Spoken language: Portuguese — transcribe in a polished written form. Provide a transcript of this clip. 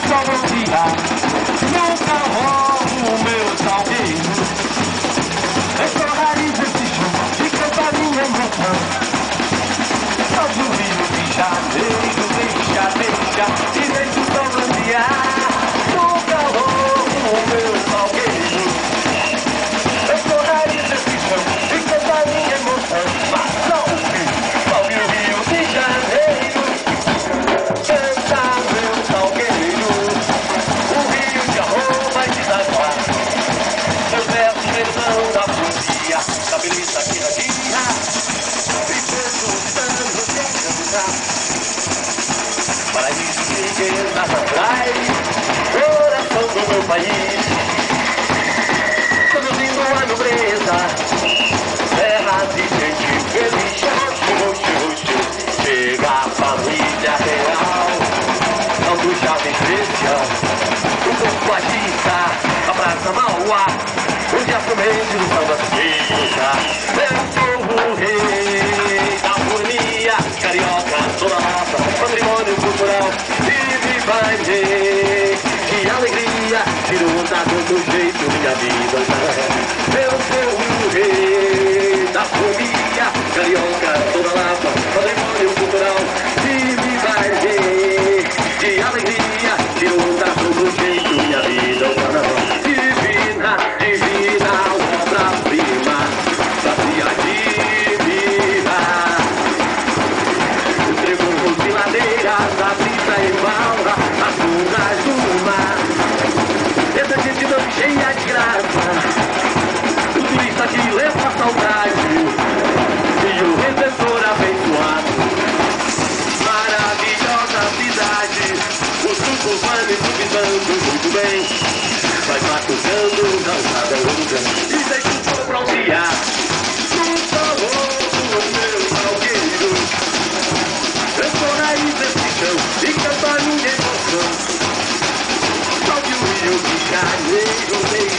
só vou tirar. Nunca roubo o meu salgueiro. Eu sou raiz desse chão, fica pra minha emoção. Sobe o Rio de Janeiro, deixa, e deixa o sol bronzear. Nunca roubo o meu salgueiro. Eu sou raiz desse chão, fica pra minha emoção. Mas sobe o Rio de Janeiro, canta meu salgueiro. O rio de amor vai desaguar. Meus versos são da poesia, da beleza que radia, vivendo tanto cantar. Paraíso de guerras atrás, coração do meu país, conduzindo a nobreza, terras de gente feliz. Chega a família real, não do jovem especial, o corpo agita, a praça Mauá, onde a semente do samba se puxa. Eu sou o rei da harmonia, carioca, toda nossa, patrimônio cultural. Vive vai ver, que alegria, tiro onda do jeito, minha vida. Eu sou o rei da harmonia, carioca, toda nossa, patrimônio cultural. Vive vai ver, que alegria, tiro onda do jeito, minha vida. Divina, divina, obra-prima, sacia divina. O trevo de ladeiras, a brisa e balda, as ondas do mar. Essa gente não cheia de graça, o turista que leva a saudade e o redentor abençoado. Maravilhosa cidade, os grupos vão improvisando muito bem. Vai batucando, dançada longa, e deixa o sol bronzear. Nunca roubo o meu salgueiro. Eu sou raiz desse chão, e canto a minha emoção. Sobe o Rio de Janeiro,